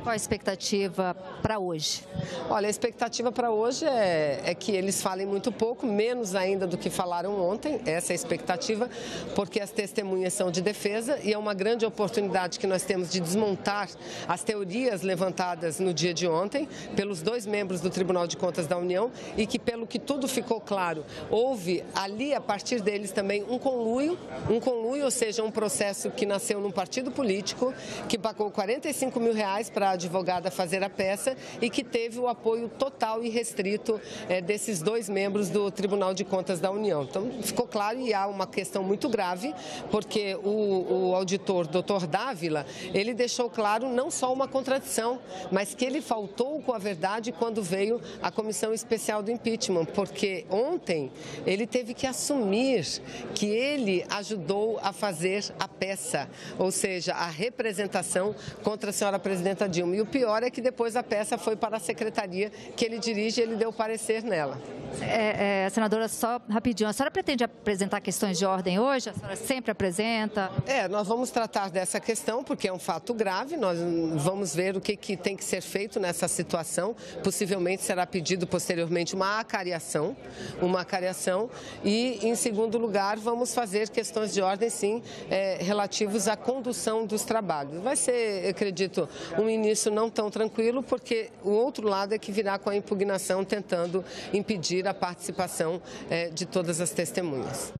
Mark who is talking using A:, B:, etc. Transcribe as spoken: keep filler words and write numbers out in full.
A: Qual a expectativa para hoje?
B: Olha, a expectativa para hoje é, é que eles falem muito pouco, menos ainda do que falaram ontem, essa é a expectativa, porque as testemunhas são de defesa e é uma grande oportunidade que nós temos de desmontar as teorias levantadas no dia de ontem pelos dois membros do Tribunal de Contas da União e que, pelo que tudo ficou claro, houve ali, a partir deles também, um conluio, um conluio, ou seja, um processo que nasceu num partido político, que pagou quarenta e cinco mil reais para a advogada fazer a peça e que teve o apoio total e restrito é, desses dois membros do Tribunal de Contas da União. Então, ficou claro e há uma questão muito grave, porque o, o auditor, doutor Dávila, ele deixou claro não só uma contradição, mas que ele faltou com a verdade quando veio a Comissão Especial do Impeachment, porque ontem ele teve que assumir que ele ajudou a fazer a peça, ou seja, a representação contra a senhora presidenta Dilma. E o pior é que depois a peça foi para a secretaria que ele dirige e ele deu parecer nela.
A: É, é, senadora, só rapidinho, a senhora pretende apresentar questões de ordem hoje? A senhora sempre apresenta?
B: É, nós vamos tratar dessa questão porque é um fato grave, nós vamos ver o que, que tem que ser feito nessa situação, possivelmente será pedido posteriormente uma acariação, uma acariação e, em segundo lugar, vamos fazer questões de ordem, sim, é, relativos à condução dos trabalhos. Vai ser, eu acredito, um início não tão tranquilo, porque o outro lado é que virá com a impugnação tentando impedir a participação eh, de todas as testemunhas.